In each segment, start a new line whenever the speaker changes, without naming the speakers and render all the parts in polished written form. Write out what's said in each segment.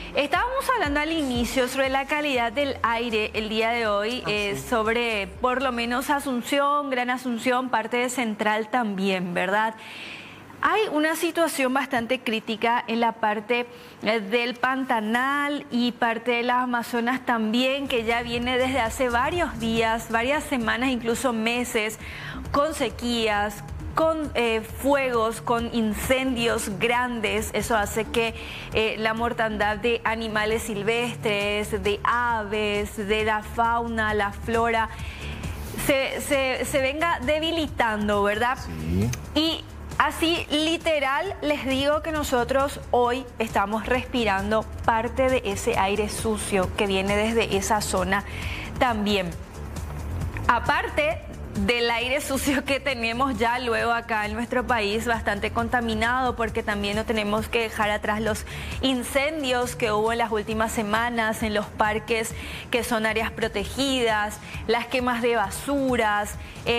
Estábamos hablando al inicio sobre la calidad del aire el día de hoy, sobre por lo menos Asunción, Gran Asunción, parte de Central también, ¿verdad? Hay una situación bastante crítica en la parte del Pantanal y parte de las Amazonas también, que ya viene desde hace varios días, varias semanas, incluso meses, con sequías, con fuegos, con incendios grandes. Eso hace que la mortandad de animales silvestres, de aves, de la fauna, la flora, se venga debilitando, ¿verdad?
Sí.
Y así, literal, les digo que nosotros hoy estamos respirando parte de ese aire sucio que viene desde esa zona también. Aparte del aire sucio que tenemos ya luego acá en nuestro país, bastante contaminado, porque también no tenemos que dejar atrás los incendios que hubo en las últimas semanas en los parques que son áreas protegidas, las quemas de basuras,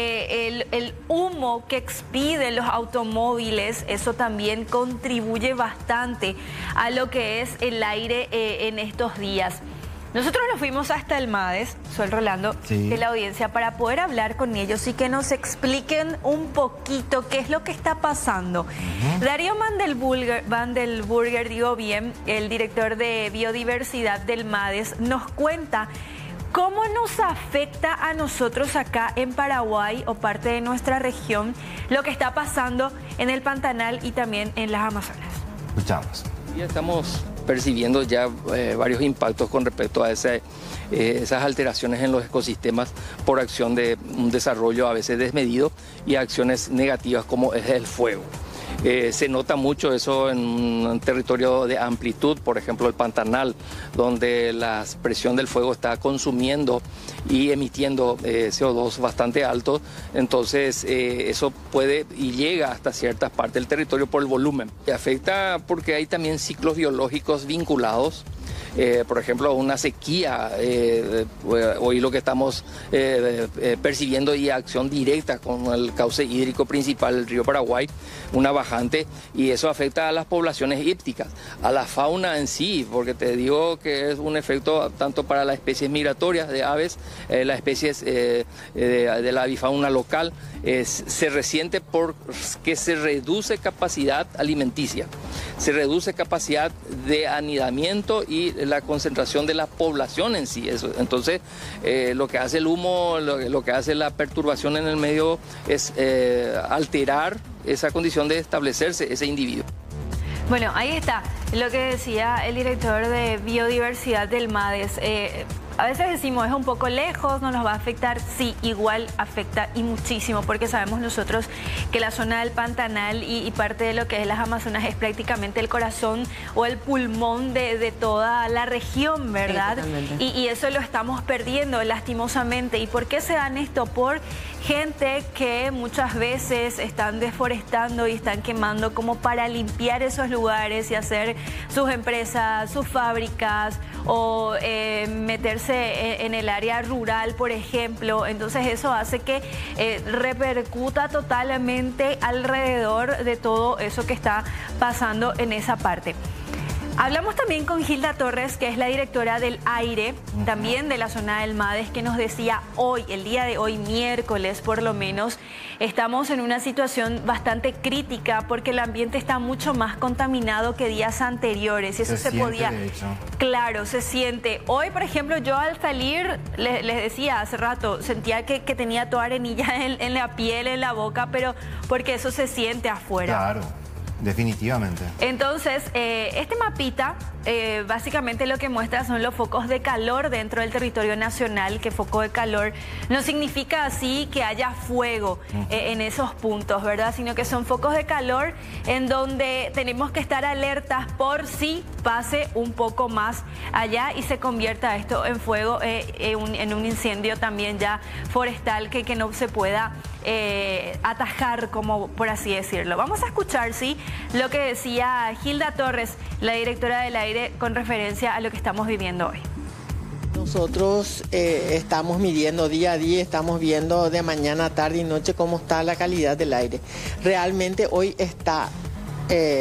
el humo que expiden los automóviles. Eso también contribuye bastante a lo que es el aire en estos días. Nosotros nos fuimos hasta el MADES, soy Rolando,
Sí,
de la audiencia, para poder hablar con ellos y que nos expliquen un poquito qué es lo que está pasando. Darío Van del Burger, digo bien, el director de biodiversidad del MADES, nos cuenta cómo nos afecta a nosotros acá en Paraguay o parte de nuestra región lo que está pasando en el Pantanal y también en las Amazonas.
escuchamos.
Ya estamos percibiendo ya varios impactos con respecto a esas alteraciones en los ecosistemas por acción de un desarrollo a veces desmedido y acciones negativas como es el fuego. Se nota mucho eso en un territorio de amplitud, por ejemplo el Pantanal, donde la presión del fuego está consumiendo y emitiendo CO2 bastante alto. Entonces eso puede y llega hasta ciertas partes del territorio por el volumen. Afecta porque hay también ciclos biológicos vinculados. Por ejemplo, una sequía, hoy lo que estamos percibiendo y acción directa con el cauce hídrico principal, el río Paraguay, una bajante, y eso afecta a las poblaciones hípticas, a la fauna en sí, porque te digo que es un efecto tanto para las especies migratorias de aves, las especies de la avifauna local, se resiente porque se reduce capacidad alimenticia, se reduce capacidad de anidamiento y la concentración de la población en sí. Entonces, lo que hace el humo, lo que hace la perturbación en el medio es alterar esa condición de establecerse ese individuo.
Bueno, ahí está lo que decía el director de biodiversidad del MADES. A veces decimos, es un poco lejos, no nos va a afectar. Sí, igual afecta y muchísimo, porque sabemos nosotros que la zona del Pantanal y parte de lo que es las Amazonas es prácticamente el corazón o el pulmón de toda la región, ¿verdad?
Sí,
y eso lo estamos perdiendo lastimosamente. ¿Y por qué se dan esto? Por gente que muchas veces están deforestando y están quemando como para limpiar esos lugares y hacer sus empresas, sus fábricas o meterse en el área rural, por ejemplo. Entonces eso hace que repercuta totalmente alrededor de todo eso que está pasando en esa parte. Hablamos también con Gilda Torres, que es la directora del aire, también de la zona del MADES, que nos decía hoy, el día de hoy, miércoles por lo menos, estamos en una situación bastante crítica porque el ambiente está mucho más contaminado que días anteriores. Y eso se podía...
De hecho.
Claro, se siente. Hoy, por ejemplo, yo al salir, les decía hace rato, sentía que tenía toda arenilla en la piel, en la boca, pero porque eso se siente afuera.
Claro, definitivamente.
Entonces, este mapita básicamente lo que muestra son los focos de calor dentro del territorio nacional, que foco de calor no significa así que haya fuego en esos puntos, ¿verdad? Sino que son focos de calor en donde tenemos que estar alertas por si pase un poco más allá y se convierta esto en fuego, en un incendio también ya forestal que no se pueda atajar, como por así decirlo. Vamos a escuchar, sí, lo que decía Gilda Torres, la directora del aire, con referencia a lo que estamos viviendo hoy.
Nosotros estamos midiendo día a día, estamos viendo de mañana, tarde y noche cómo está la calidad del aire. Realmente hoy está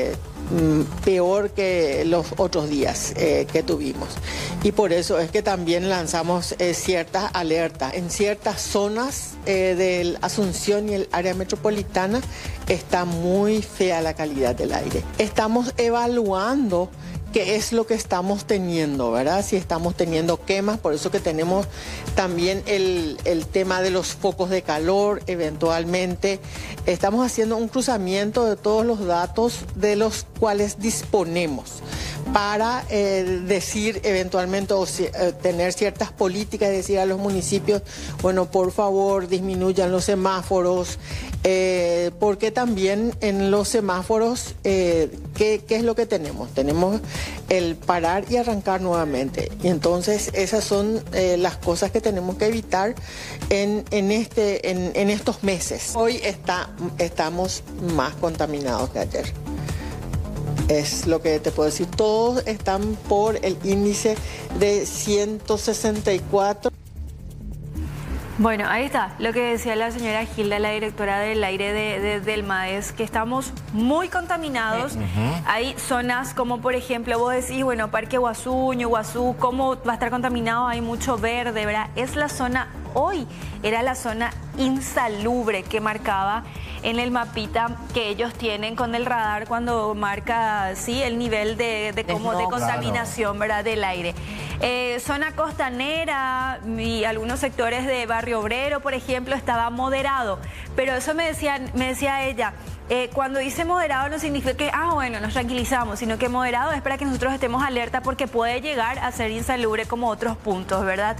peor que los otros días que tuvimos. Y por eso es que también lanzamos ciertas alertas. En ciertas zonas de Asunción y el área metropolitana está muy fea la calidad del aire. Estamos evaluando qué es lo que estamos teniendo, ¿verdad? Si estamos teniendo quemas, por eso que tenemos también el tema de los focos de calor, eventualmente. Estamos haciendo un cruzamiento de todos los datos de los cuales disponemos para decir eventualmente o tener ciertas políticas, decir a los municipios, bueno, por favor disminuyan los semáforos, porque también en los semáforos, ¿qué es lo que tenemos? Tenemos el parar y arrancar nuevamente. Y entonces esas son las cosas que tenemos que evitar en estos meses. Hoy estamos más contaminados que ayer. Es lo que te puedo decir. Todos están por el índice de 164.
Bueno, ahí está lo que decía la señora Gilda, la directora del aire del MAES, que estamos muy contaminados. Hay zonas como, por ejemplo, vos decís, bueno, Parque Guazú, Ñuguazú, ¿cómo va a estar contaminado? Hay mucho verde, ¿verdad? Es la zona, hoy era la zona insalubre que marcaba en el mapita que ellos tienen con el radar cuando marca, sí, el nivel de contaminación, claro, ¿verdad?, del aire. Zona costanera y algunos sectores de Barrio Obrero, por ejemplo, estaba moderado. Pero eso me decía ella, cuando dice moderado no significa que, bueno, nos tranquilizamos, sino que moderado es para que nosotros estemos alerta porque puede llegar a ser insalubre como otros puntos, ¿verdad?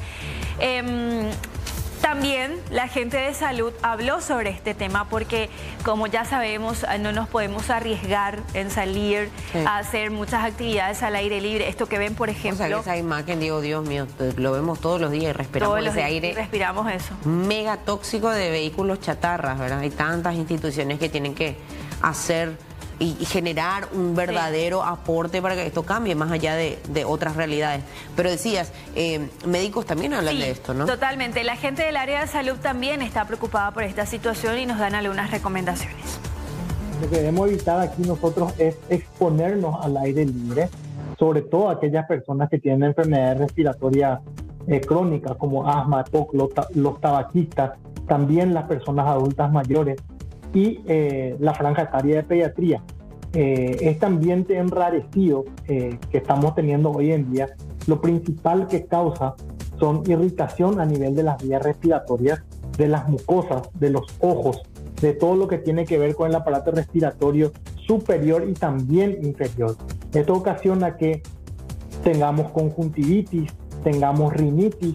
También la gente de salud habló sobre este tema porque, como ya sabemos, no nos podemos arriesgar en salir a hacer muchas actividades al aire libre. Esto que ven, por ejemplo...
O sea, esa imagen, digo, Dios mío, lo vemos todos los días y respiramos ese aire.
Respiramos eso.
Mega tóxico de vehículos chatarras, ¿verdad? Hay tantas instituciones que tienen que hacer y generar un verdadero aporte para que esto cambie más allá de otras realidades. Pero decías, médicos también hablan de esto, ¿no?
Totalmente. La gente del área de salud también está preocupada por esta situación y nos dan algunas recomendaciones.
Lo que debemos evitar aquí nosotros es exponernos al aire libre, sobre todo aquellas personas que tienen enfermedades respiratorias crónicas como asma, TOC, los tabaquistas, también las personas adultas mayores y la franja etaria de pediatría. Este ambiente enrarecido que estamos teniendo hoy en día, lo principal que causa son irritación a nivel de las vías respiratorias, de las mucosas, de los ojos, de todo lo que tiene que ver con el aparato respiratorio superior y también inferior. Esto ocasiona que tengamos conjuntivitis, tengamos rinitis,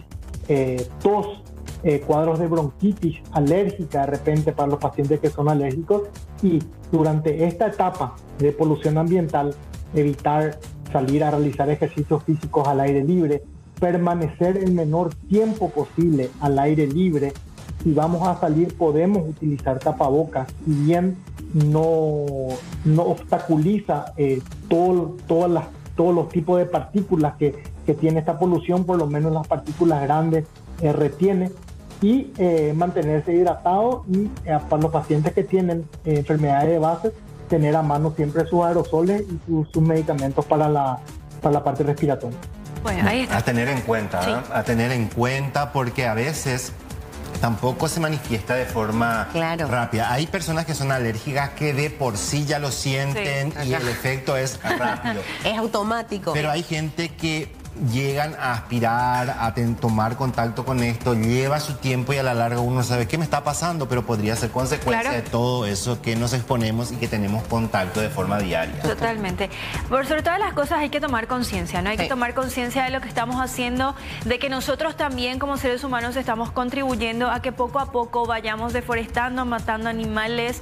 tos, cuadros de bronquitis alérgica de repente para los pacientes que son alérgicos, y durante esta etapa de polución ambiental evitar salir a realizar ejercicios físicos al aire libre, permanecer el menor tiempo posible al aire libre. Si vamos a salir podemos utilizar tapabocas, si bien no obstaculiza todos los tipos de partículas que tiene esta polución, por lo menos las partículas grandes retiene, y mantenerse hidratado, y para los pacientes que tienen enfermedades de base, tener a mano siempre sus aerosoles y sus medicamentos para la parte respiratoria.
Bueno, ahí está.
A tener en cuenta,
sí,
a tener en cuenta, porque a veces tampoco se manifiesta de forma rápida. Hay personas que son alérgicas que de por sí ya lo sienten, y el efecto es rápido.
Es automático.
Pero hay gente que llegan a aspirar, a tomar contacto con esto, lleva su tiempo y a la larga uno no sabe qué me está pasando, pero podría ser consecuencia de todo eso que nos exponemos y que tenemos contacto de forma diaria.
Totalmente. Por sobre todas las cosas hay que tomar conciencia, ¿no? Hay que tomar conciencia de lo que estamos haciendo, de que nosotros también como seres humanos estamos contribuyendo a que poco a poco vayamos deforestando, matando animales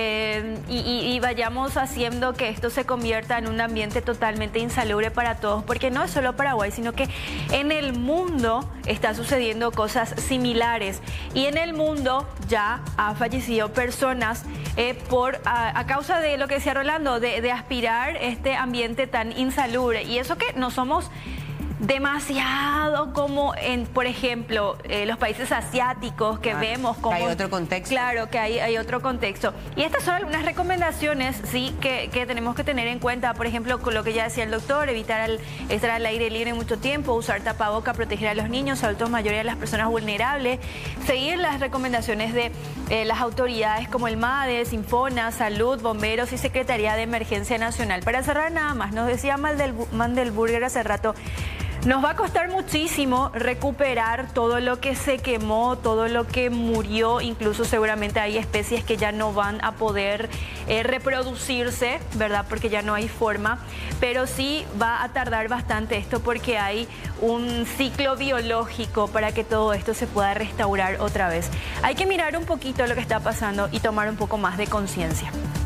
y vayamos haciendo que esto se convierta en un ambiente totalmente insalubre para todos, porque no es solo para sino que en el mundo está sucediendo cosas similares, y en el mundo ya ha fallecido personas a causa de lo que decía Rolando, de aspirar este ambiente tan insalubre, y eso que no somos demasiado como en, por ejemplo, los países asiáticos que vemos como...
Hay otro contexto.
Claro, que hay otro contexto. Y estas son algunas recomendaciones, sí, que tenemos que tener en cuenta. Por ejemplo, con lo que ya decía el doctor, evitar estar al aire libre mucho tiempo, usar tapaboca, proteger a los niños, adultos mayores y a las personas vulnerables, seguir las recomendaciones de las autoridades como el MADES, Infona, Salud, Bomberos y Secretaría de Emergencia Nacional. Para cerrar nada más, nos decía Mandelburger hace rato, nos va a costar muchísimo recuperar todo lo que se quemó, todo lo que murió, incluso seguramente hay especies que ya no van a poder reproducirse, ¿verdad? Porque ya no hay forma, pero sí va a tardar bastante esto porque hay un ciclo biológico para que todo esto se pueda restaurar otra vez. Hay que mirar un poquito lo que está pasando y tomar un poco más de conciencia.